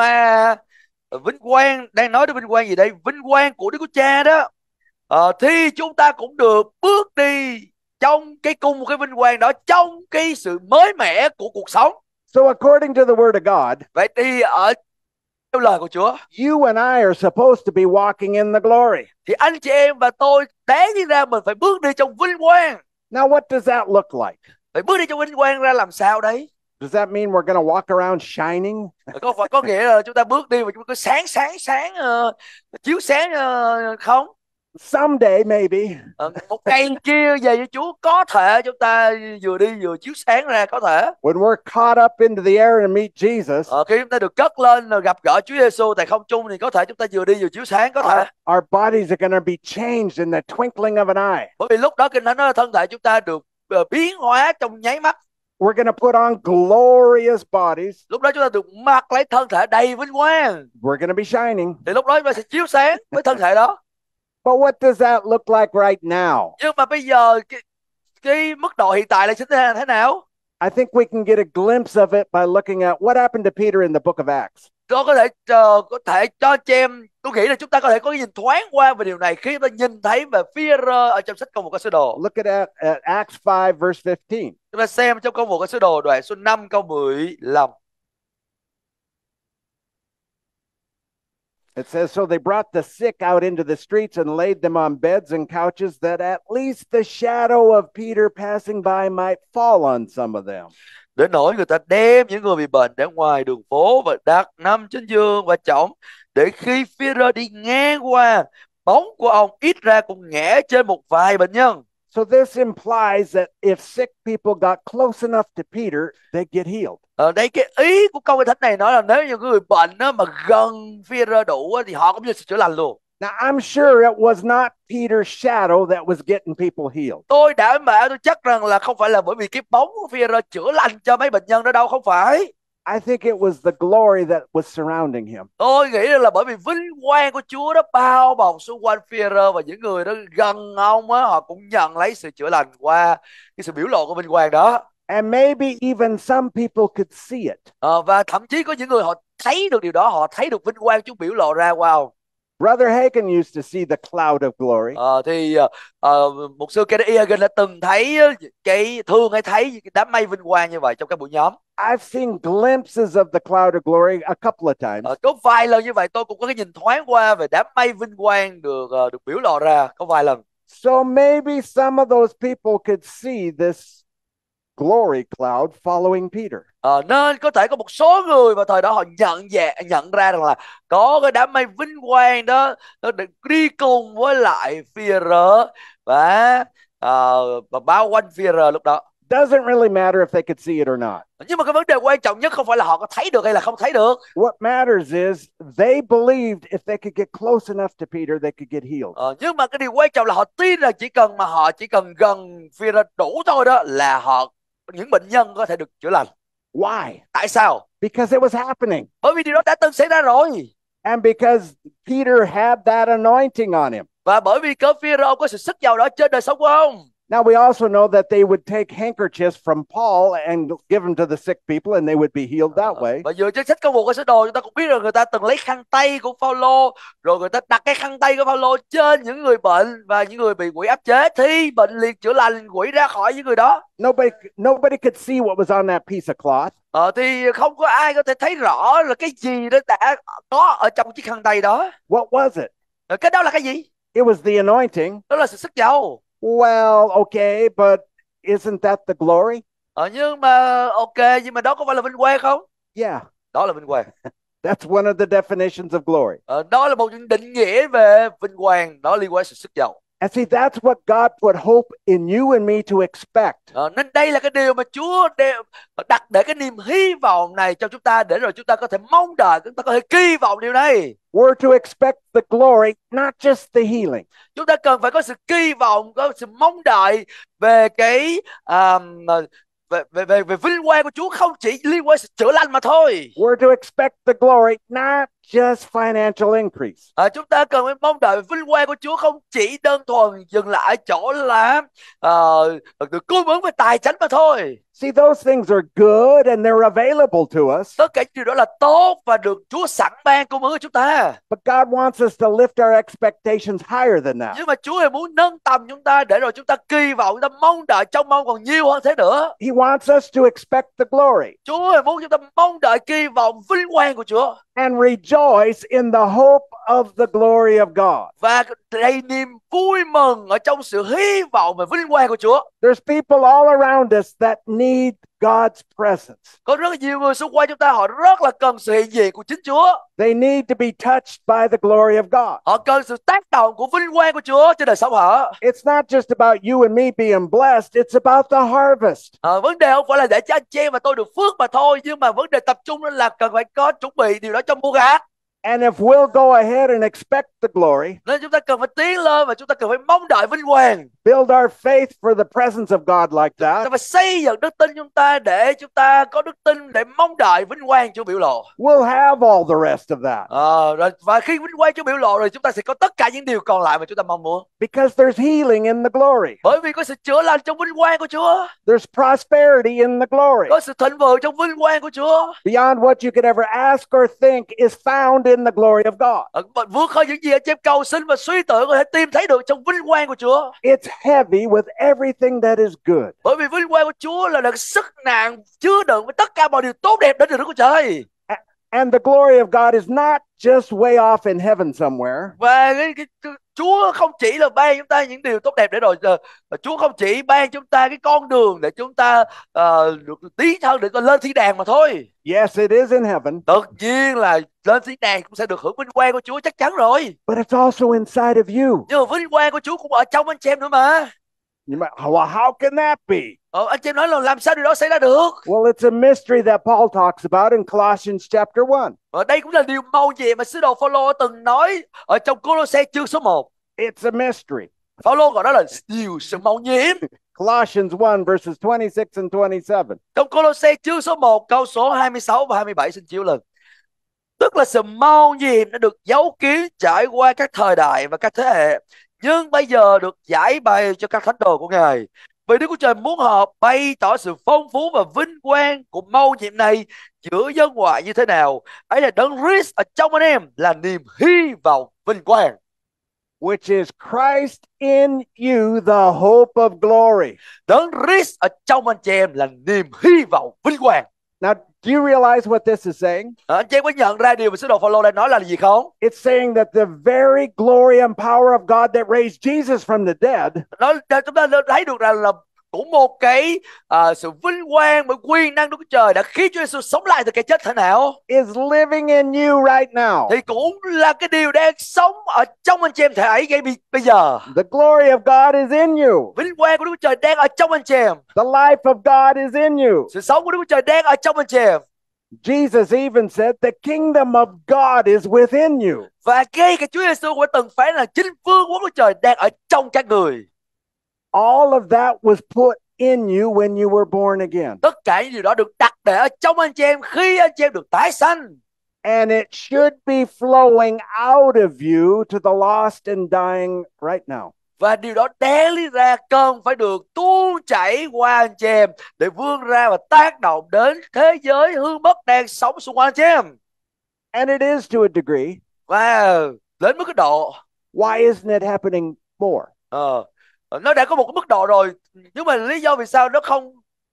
mà vinh quang đang nói đến vinh quang gì đây? Vinh quang của Đức Chúa Cha đó. Ờ, thì chúng ta cũng được bước đi trong cái cùng một cái vinh quang đó, trong cái sự mới mẻ của cuộc sống. So according to the word of God, Vậy thì ở theo lời của Chúa, you and I are supposed to be walking in the glory. thì anh chị em và tôi đáng đi ra mình phải bước đi trong vinh quang. Now what does that look like? Phải bước đi trong vinh quang ra làm sao đấy? Does that mean we're going to walk around shining? Có phải có nghĩa là chúng ta bước đi và chúng ta cứ sáng sáng sáng uh, chiếu sáng uh, không? Someday maybe. Uh, một ngày kia về với Chúa có thể chúng ta vừa đi vừa chiếu sáng ra, có thể. When we're caught up into the air and meet Jesus, uh, khi chúng ta được cất lên gặp gỡ Chúa Giêsu tại không trung thì có thể chúng ta vừa đi vừa chiếu sáng, có thể. Our, our bodies are going to be changed in the twinkling of an eye. Bởi vì lúc đó Kinh Thánh nói thân thể chúng ta được uh, biến hóa trong nháy mắt. We're going to put on glorious bodies. Lúc đó chúng ta được mặc lấy thân thể đầy vinh quang. We're going to be shining. Thì lúc đó chúng ta sẽ chiếu sáng với thân thể đó. But what does that look like right now? Nhưng mà bây giờ cái, cái mức độ hiện tại là sẽ thế nào? I think we can get a glimpse of it by looking at what happened to Peter in the book of Acts. Tôi có thể uh, có thể cho chị em, tôi nghĩ là chúng ta có thể có cái nhìn thoáng qua về điều này khi chúng ta nhìn thấy về Phi-e-rơ ở trong sách Công vụ các sứ đồ. Look at, at Acts five verse fifteen. Chúng ta xem trong Công vụ các sứ đồ đoạn số năm câu mười lăm. It says, so they brought the sick out into the streets and laid them on beds and couches, that at least the shadow of Peter passing by might fall on some of them. Đến nỗi người ta đem những người bị bệnh ra ngoài đường phố và đặt nằm trên giường và chõng, để khi Phi-e-rơ đi ngang qua, bóng của ông ít ra cũng ngã trên một vài bệnh nhân. So this implies that if sick people got close enough to Peter, they get healed. Ở đây cái ý của câu Kinh Thánh này nói là nếu như người bệnh đó mà gần Phi-e-rơ đủ thì họ cũng như sẽ chữa lành luôn. Now I'm sure it was not Peter's shadow that was getting people healed. Tôi đảm bảo, tôi chắc rằng là không phải là bởi vì cái bóng của Phi-e-rơ chữa lành cho mấy bệnh nhân đó đâu, không phải. I think it was the glory that was surrounding him. Tôi nghĩ là bởi vì vinh quang của Chúa đó bao bọc xung quanh Phi-e-rơ, và những người đó gần ông á, họ cũng nhận lấy sự chữa lành qua cái sự biểu lộ của vinh quang đó. And maybe even some people could see it. À, và thậm chí có những người họ thấy được điều đó, họ thấy được vinh quang Chúa biểu lộ ra qua ông. Brother Hagin used to see the cloud of glory. À, thì uh, một sư Kenneth Hagin đã từng thấy cái thường hay thấy cái đám mây vinh quang như vậy trong các buổi nhóm. I've seen glimpses of the cloud of glory a couple of times. À, có vài lần như vậy tôi cũng có cái nhìn thoáng qua về đám mây vinh quang được uh, được biểu lộ ra, có vài lần. So maybe some of those people could see this glory cloud following Peter. À, nên có thể có một số người vào thời đó họ nhận về, nhận ra rằng là có cái đám mây vinh quang đó nó đi cùng với lại Phi-e-rơ và uh, và bao quanh Phi-e-rơ lúc đó. Doesn't really matter if they could see it or not. Nhưng mà cái vấn đề quan trọng nhất không phải là họ có thấy được hay là không thấy được. What matters is they believed if they could get close enough to Peter, they could get healed. Ờ, nhưng mà cái điều quan trọng là họ tin là chỉ cần mà họ chỉ cần gần Phi-e-rơ đủ thôi đó là họ, những bệnh nhân có thể được chữa lành. Why? Tại sao? Because it was happening. Bởi vì điều đó đã từng xảy ra rồi. And because Peter had that anointing on him. Và Và bởi vì cớ Phêrô có sự sức giàu đó trên đời sống của ông. Now we also know that they would take handkerchiefs from Paul and give them to the sick people, and they would be healed that way. Và dựa trên sách Công vụ của Sứ Đồ, chúng ta cũng biết rằng người ta từng lấy khăn tay của Phaolô, rồi người ta đặt cái khăn tay của Phaolô trên những người bệnh và những người bị quỷ áp chế, thì bệnh liền chữa lành, quỷ ra khỏi những người đó. Nobody, nobody could see what was on that piece of cloth. Ờ, thì không có ai có thể thấy rõ là cái gì đó đã có ở trong chiếc khăn tay đó. What was it? Ờ, cái đó là cái gì? It was the anointing. Đó là sự sức giàu. Well, okay, but isn't that the glory? Ờ, nhưng mà ok, nhưng mà đó có phải là vinh quang không? Yeah, Đó là vinh quang. that's one of the definitions of glory. Ờ, đó là một những định nghĩa về vinh quang, đó liên quan sự sức giàu. And see, that's what God put hope in you and me to expect. Ờ, nên đây là cái điều mà Chúa đeo, đặt để cái niềm hy vọng này cho chúng ta, để rồi chúng ta có thể mong đợi, chúng ta có thể kỳ vọng điều này. We're to expect the glory, not just the healing. Chúng ta cần phải có sự kỳ vọng, có sự mong đợi về cái um, về, về về về vinh quang của Chúa, không chỉ liên quan sự chữa lành mà thôi. We're to expect the glory, not just financial increase. À, chúng ta cần phải mong đợi vinh quang của Chúa không chỉ đơn thuần dừng lại ở chỗ là uh, được cung ứng về tài chính mà thôi. See, those things are good and they're available to us. Tất cả điều đó là tốt và được Chúa sẵn ban cung ứng cho chúng ta. But God wants us to lift our expectations higher than that. Nhưng mà Chúa thì muốn nâng tầm chúng ta để rồi chúng ta kỳ vọng, chúng ta mong đợi, trông mong còn nhiều hơn thế nữa. He wants us to expect the glory Chúa thì muốn chúng ta mong đợi, kỳ vọng vinh quang của Chúa and rejoice in the hope of the glory of God. và đầy niềm vui mừng ở trong sự hy vọng về vinh quang của Chúa. There's people all around us that need God's presence. Có rất là nhiều người xung quanh chúng ta, họ rất là cần sự hiện diện của chính Chúa. They need to be touched by the glory of God. Họ cần sự tác động của vinh quang của Chúa trên đời sống họ. It's not just about you and me being blessed, it's about the harvest. À, vấn đề không phải là để cho anh chị em và tôi được phước mà thôi, nhưng mà vấn đề tập trung là cần phải có chuẩn bị điều đó trong mùa gặt. And if we'll go ahead and expect the glory, nên chúng ta cần phải tiến lên và chúng ta cần phải mong đợi vinh quang. build our faith for the presence of God like Chúng ta that, phải xây dựng đức tin chúng ta để chúng ta có đức tin để mong đợi vinh quang Chúa biểu lộ. we'll have all the rest of that. À, rồi, và khi vinh quang Chúa biểu lộ rồi, chúng ta sẽ có tất cả những điều còn lại mà chúng ta mong muốn. Because there's healing in the glory. Bởi vì có sự chữa lành trong vinh quang của Chúa. There's prosperity in the glory. Có sự thịnh vượng trong vinh quang của Chúa. Beyond what you could ever ask or think is found in the glory of God. À, vượt khỏi những gì anh chị em cầu xin và suy tưởng có thể tìm thấy được trong vinh quang của Chúa. It's heavy with everything that is good. Bởi vì vinh quang của Chúa là được sức nặng chứa đựng với tất cả mọi điều tốt đẹp đến từ Đức Chúa Trời. And the glory of God is not just way off in heaven somewhere. Và cái, cái, cái, Chúa không chỉ là ban chúng ta những điều tốt đẹp để rồi uh, Chúa không chỉ ban chúng ta cái con đường để chúng ta uh, được tiến thân để lên thiên đàng mà thôi. Yes, it is in heaven. Tất nhiên là lên thiên đàng cũng sẽ được hưởng vinh quang của Chúa, chắc chắn rồi. But it's also inside of you. Nhưng mà vinh quang của Chúa cũng ở trong anh chị em nữa mà. You might, well, how can that be? Ờ, anh chị em nói là làm sao điều đó xảy ra được? Well, it's a mystery that Paul talks about in Colossians chapter one. Ở đây cũng là điều mâu nhiệm mà sứ đồ Phaolô từng nói ở trong Cô-lô-se chương số một. It's a mystery. Phaolô gọi đó là điều sự mâu nhiệm. Colossians one verses twenty-six and twenty-seven. Trong Cô-lô-se chương số một câu số hai mươi sáu và hai mươi bảy xin chiếu lên. Tức là sự mâu nhiệm đã được giấu kín trải qua các thời đại và các thế hệ, nhưng bây giờ được giải bày cho các thánh đồ của Ngài. Vì Đức Chúa Trời muốn họ bày tỏ sự phong phú và vinh quang của mâu nhiệm này giữa dân ngoại như thế nào. Ấy là Đấng Christ ở trong anh em là niềm hy vọng vinh quang. Which is Christ in you, the hope of glory. Đấng Christ ở trong anh chị em là niềm hy vọng vinh quang. Now, do you realize what this is saying? À, anh chị em có nhận ra điều mà sứ đồ Phaolô đang nói là gì không? It's saying that the very glory and power of God that raised Jesus from the dead Nó chúng ta thấy được rằng là cũng một cái uh, sự vinh quang bởi quyền năng Đức Chúa Trời đã khiến Chúa Giêsu sống lại từ cái chết thế nào is living in you right now. thì cũng là cái điều đang sống ở trong anh chị em thể ấy ngay bây giờ. The glory of God is in you. Vinh quang của Đức Chúa Trời đang ở trong anh chị em. The life of God is in you. Sự sống của Đức Chúa Trời đang ở trong anh chị em. Jesus even said the kingdom of God is within you. Và ngay cả Chúa Giêsu cũng từng phán là chính vương quốc của Trời đang ở trong các người. All of that was put in you when you were born again. Tất cả những điều đó được đặt để ở trong anh chị em khi anh chị em được tái sanh. And it should be flowing out of you to the lost and dying right now. Và điều đó đáng lý ra cần phải được tuôn chảy qua anh chị em để vươn ra và tác động đến thế giới hư mất đang sống xung quanh anh chị em. And it is to a degree. Và đến mức cái độ. Why isn't it happening more? Ờ, nó đã có một cái mức độ rồi, nhưng mà lý do vì sao nó không,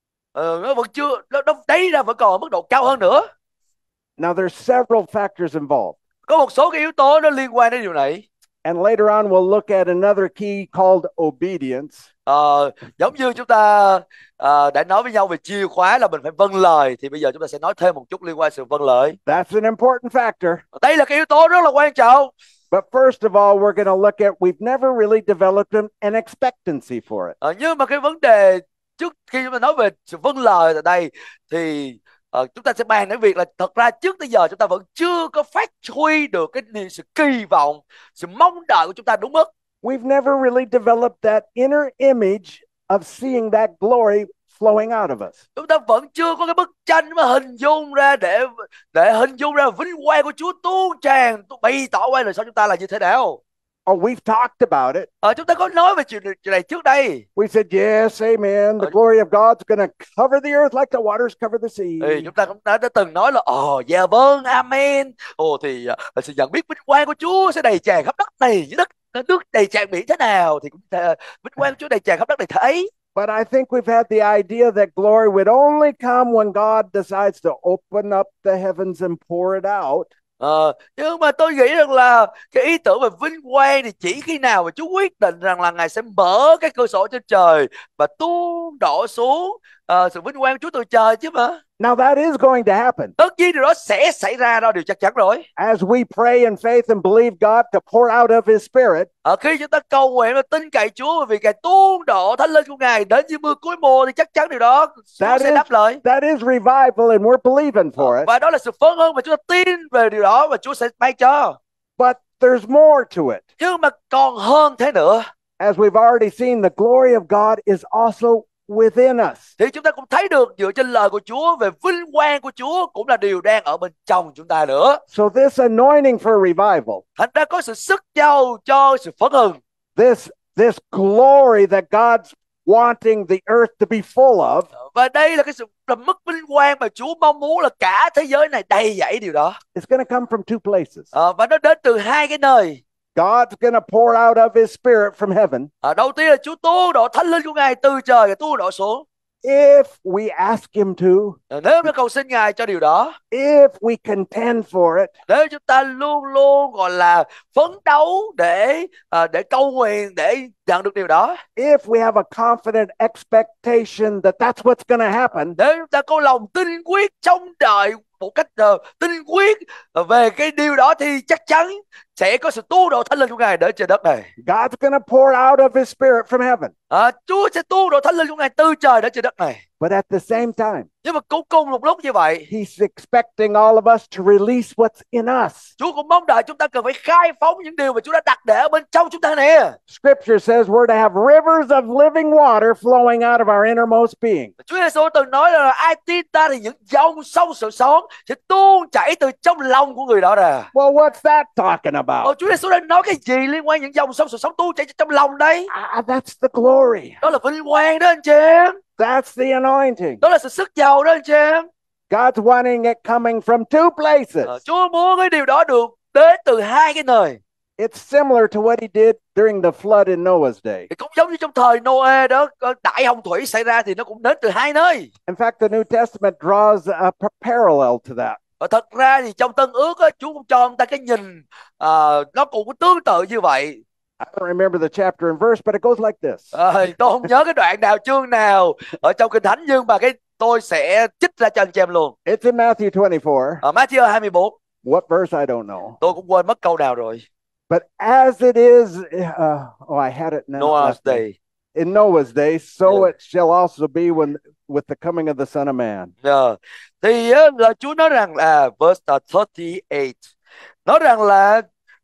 ờ, nó vẫn chưa, nó, nó đấy ra vẫn còn ở mức độ cao hơn nữa. Now there's several factors involved. Có một số cái yếu tố nó liên quan đến điều này. And later on we'll look at another key called obedience. Ờ, giống như chúng ta uh, đã nói với nhau về chìa khóa là mình phải vâng lời, thì bây giờ chúng ta sẽ nói thêm một chút liên quan sự vâng lời. That's an important factor. Đây là cái yếu tố rất là quan trọng. But first of all, we're going to look at we've never really developed an expectancy for it. Ờ, nhưng mà cái vấn đề trước khi chúng ta nói về sự vâng lời tại đây thì uh, chúng ta sẽ bàn đến việc là thật ra trước tới giờ chúng ta vẫn chưa có phát huy được cái niềm sự kỳ vọng, sự mong đợi của chúng ta đúng mức. We've never really developed that inner image of seeing that glory flowing out of us. Chúng ta vẫn chưa có cái bức tranh mà hình dung ra để để hình dung ra vinh quang của Chúa tuôn tràn, bày tỏ qua đời sống chúng ta là như thế nào. Oh, we've talked about it. Ờ, chúng ta có nói về chuyện, chuyện này trước đây. We said, yes, amen. The glory of God's going to cover the earth like the waters cover the sea. Ừ, chúng ta cũng đã, đã từng nói là ồ, oh, dạ vâng, amen. Ồ, thì uh, sự nhận biết vinh quang của Chúa sẽ đầy tràn khắp đất này, như đất nước đầy tràn biển thế nào thì cũng uh, vinh quang của Chúa đầy tràn khắp đất này thấy. But I think we've had the idea that glory would only come when God decides to open up the heavens and pour it out. Ờ, nhưng mà tôi nghĩ rằng là cái ý tưởng về vinh quang thì chỉ khi nào mà Chúa quyết định rằng là Ngài sẽ mở cái cửa sổ trên trời và tuôn đổ xuống uh, sự vinh quang của Chúa từ trời chứ mà. Now that is going to happen. Tất nhiên điều đó sẽ xảy ra, đó điều chắc chắn rồi. As we pray in faith and believe God to pour out of His Spirit. Ở khi chúng ta cầu nguyện và tin cậy Chúa vì Ngài tuôn đổ Thánh Linh của Ngài đến như mưa cuối mùa thì chắc chắn điều đó Chúa sẽ đáp lời. That is revival and we're believing for it. Và đó là sự phấn hưng và chúng ta tin về điều đó và Chúa sẽ ban cho. But there's more to it. Nhưng mà còn hơn thế nữa. As we've already seen, the glory of God is also within us. Thì chúng ta cũng thấy được dựa trên lời của Chúa về vinh quang của Chúa cũng là điều đang ở bên trong chúng ta nữa. So this anointing for revival. Thành ra có sự sức giàu cho sự phấn hưng. This this glory that God's wanting the earth to be full of. Và đây là cái sự là mức vinh quang mà Chúa mong muốn là cả thế giới này đầy dẫy điều đó. It's going to come from two places. À, và nó đến từ hai cái nơi. God's going to pour out of His Spirit from heaven. À, đầu tiên là Chúa tuôn đổ Thánh Linh của Ngài từ trời và tuôn đổ xuống. If we ask Him to. À, nếu chúng cầu xin Ngài cho điều đó. If we contend for it. Nếu chúng ta luôn luôn gọi là phấn đấu để à, để cầu nguyện để nhận được điều đó. If we have a confident expectation that that's what's going to happen. Nếu chúng ta có lòng tin quyết trông đợi một cách uh, tin quyết uh, về cái điều đó thì chắc chắn sẽ có sự tuôn đổ Thánh Linh của Ngài đến trên đất này. God's going to pour out of His Spirit from heaven. À, Chúa sẽ tuôn đổ Thánh Linh của Ngài từ trời đến trên đất này. But at the same time, nhưng mà cũng cùng một lúc như vậy, He's expecting all of us to release what's in us. Chúa cũng mong đợi chúng ta cần phải khai phóng những điều mà Chúa đã đặt để ở bên trong chúng ta nè. Scripture says we're to have rivers of living water flowing out of our innermost being. Chúa Giêsu từng nói là ai tin ta thì những dòng sông sự sống sẽ tuôn chảy từ trong lòng của người đó ra. Well, what's that talking about? Ồ, Chúa Giêsu đang nói cái gì liên quan những dòng sông sự sống tuôn chảy trong lòng đây? Ah, that's the glory. Đó là vinh quang đó anh chị em. That's the anointing. Đó là sự sức giàu đó anh chị em. God's wanting it coming from two places. À, Chúa muốn cái điều đó được đến từ hai cái nơi. It's similar to what He did during the flood in Noah's day. Thì cũng giống như trong thời Noe đó, đại hồng thủy xảy ra thì nó cũng đến từ hai nơi. In fact, the New Testament draws a parallel to that. Và thật ra thì trong Tân Ước á, Chúa cũng cho người ta cái nhìn uh, nó cũng tương tự như vậy. I don't remember the chapter and verse, but it goes like this. À, tôi không nhớ cái đoạn nào chương nào ở trong Kinh Thánh, nhưng mà cái tôi sẽ trích ra cho anh chị em luôn. It's in Matthew twenty-four. Ở Matthew hai mươi bốn. What verse I don't know. Tôi cũng quên mất câu nào rồi. But as it is, uh, oh, I had it now. Noah's day. In Noah's day, so Yeah. it shall also be when with the coming of the Son of Man. Yeah. Thì uh, là Chúa nói rằng là verse thirty-eight nói rằng là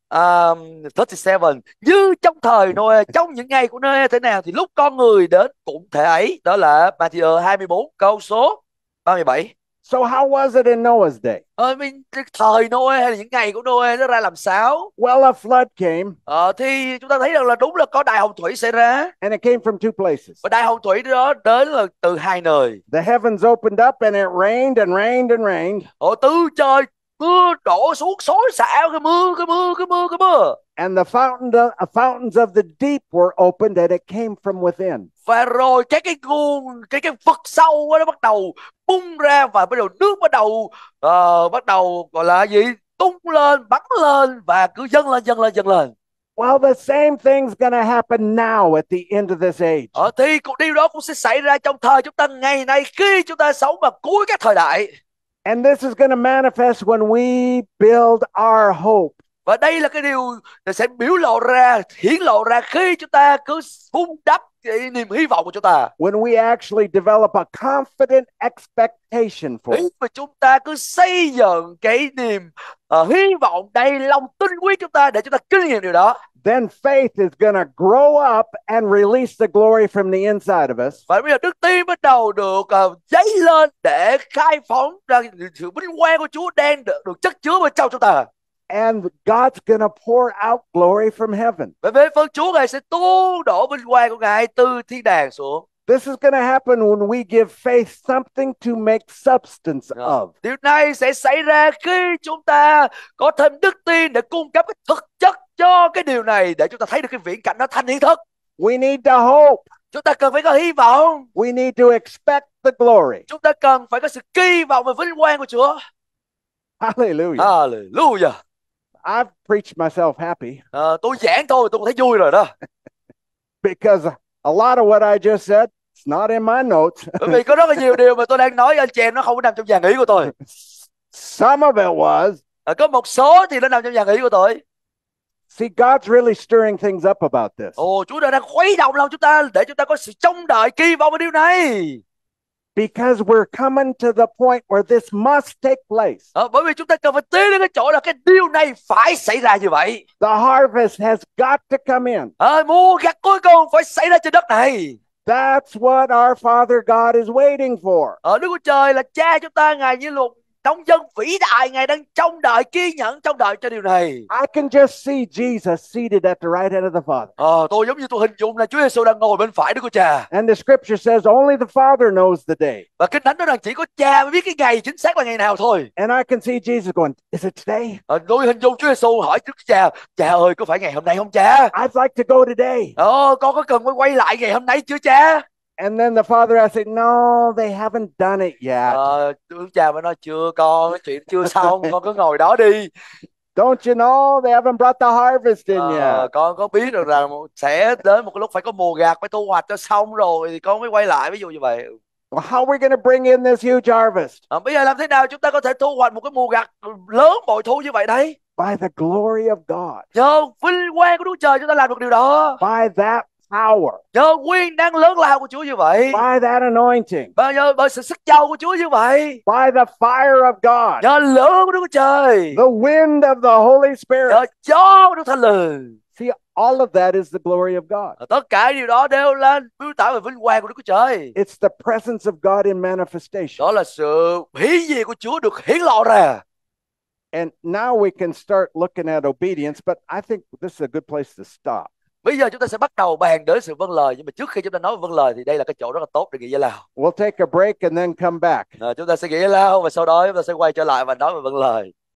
um, thirty-seven như trong thời Noe, trong những ngày của Noe thế nào thì lúc con người đến cũng thể ấy. Đó là Matthew hai mươi bốn câu số ba mươi bảy. So how was it in Noah's day? Ờ, mình cái thời Noe hay là những ngày của Noe nó ra làm sao? Well, a flood came, Ờ, thì chúng ta thấy rằng là đúng là có đại hồng thủy xảy ra, and it came from two places. và đại hồng thủy đó đến là từ hai nơi. The heavens opened up, and it rained and rained and rained. Ờ, từ trời mưa đổ xuống xối xả, cái mưa cái mưa cái mưa cái mưa. And the fountain, uh, fountains of the deep were opened, and it came from within. Và rồi cái cái nguồn cái cái vực sâu đó, nó bắt đầu bung ra, và bắt đầu nước bắt đầu ờ, bắt đầu gọi là gì, tung lên bắn lên và cứ dâng lên dâng lên dâng lên. Well, the same thing's going to happen now at the end of this age. Ờ, thì cuộc điều đó cũng sẽ xảy ra trong thời chúng ta ngày nay, khi chúng ta sống vào cuối các thời đại. And this is going to manifest when we build our hope. Và đây là cái điều sẽ biểu lộ ra, hiển lộ ra khi chúng ta cứ vun đắp cái niềm hy vọng của chúng ta. When we actually develop a confident expectation for Khi it. mà chúng ta cứ xây dựng cái niềm uh, hy vọng đầy lòng tin quý chúng ta để chúng ta kinh nghiệm điều đó. Then faith is going to grow up and release the glory from the inside of us. Và bây giờ đức tin bắt đầu được uh, dấy lên để khai phóng ra sự vinh quang của Chúa đang được, được chất chứa bên trong chúng ta. And God's going to pour out glory from heaven. Và về phần Chúa, Ngài sẽ tuôn đổ vinh quang của Ngài từ thiên đàng xuống. This is going to happen when we give faith something to make substance Yeah. of. Điều này sẽ xảy ra khi chúng ta có thêm đức tin để cung cấp cái thực chất cho cái điều này, để chúng ta thấy được cái viễn cảnh nó thành hiện thực. We need to hope. Chúng ta cần phải có hy vọng. We need to expect the glory. Chúng ta cần phải có sự kỳ vọng về vinh quang của Chúa. Hallelujah. Hallelujah. I've preached myself happy À, tôi giảng thôi tôi cũng thấy vui rồi đó. because a lot of what I just said, it's not in my notes. Bởi vì có rất là nhiều điều mà tôi đang nói với anh chị em nó không có nằm trong dàn ý của tôi. Some of it was. À, có một số thì nó nằm trong dàn ý của tôi. See, God's really stirring things up about this. Ồ, Chúa đang khuấy động lòng chúng ta để chúng ta có sự trông đợi kỳ vọng vào điều này. Because we're coming to the point where this must take place. À, bởi vì chúng ta cần phải tiến đến cái chỗ là cái điều này phải xảy ra như vậy. The harvest has got to come in. À, mùa gặt cuối cùng phải xảy ra trên đất này. That's what our Father God is waiting for. Ở Đức Chúa Trời là Cha chúng ta, Ngài như luật nông dân vĩ đại, Ngài đang trông đợi, kiên nhẫn trông đợi cho điều này. I can just see Jesus seated at the right hand of the Father. Ờ, tôi giống như tôi hình dung là Chúa Giêsu đang ngồi bên phải Đức Chúa Cha. And the scripture says only the Father knows the day. Và Kinh Thánh nói rằng chỉ có Cha mới biết cái ngày chính xác là ngày nào thôi. And I can see Jesus going, is it today? Ờ, tôi hình dung Chúa Giêsu hỏi Đức Cha, Cha ơi có phải ngày hôm nay không Cha? I'd like to go today. Ờ, con có cần phải quay lại ngày hôm nay chưa Cha? And then the Father has said, no, they haven't done it yet. Ờ, Đức Cha mới nói chưa con, cái chuyện chưa xong, con cứ ngồi đó đi. Don't you know they haven't brought the harvest in Ờ, yet? con có biết được rằng sẽ đến một cái lúc phải có mùa gặt, phải thu hoạch cho xong rồi thì con mới quay lại, ví dụ như vậy. Well, how are we going to bring in this huge harvest? À, bây giờ làm thế nào chúng ta có thể thu hoạch một cái mùa gặt lớn bội thu như vậy đấy? By the glory of God. Nhờ vinh quang của Đức Trời chúng ta làm được điều đó. By that power. Nhờ quyền năng lớn lao của Chúa như vậy. By that anointing. Bởi, nhờ, bởi sự sức giàu của Chúa như vậy. By the fire of God. Nhờ lửa của Đức Trời. The wind of the Holy Spirit. Nhờ gió của Đức Thánh Linh. See, all of that is the glory of God. Tất cả điều đó đều là miêu tả về vinh quang của Đức Chúa Trời. It's the presence of God in manifestation. Đó là sự hiển nhiên của Chúa được hiển lộ ra. And now we can start looking at obedience, but I think this is a good place to stop. Bây giờ chúng ta sẽ bắt đầu bàn đến sự vâng lời, nhưng mà trước khi chúng ta nói về vâng lời thì đây là cái chỗ rất là tốt để nghỉ giải lao. We'll take a break and then come back. À, chúng ta sẽ nghỉ giải lao và sau đó chúng ta sẽ quay trở lại và nói về vâng lời.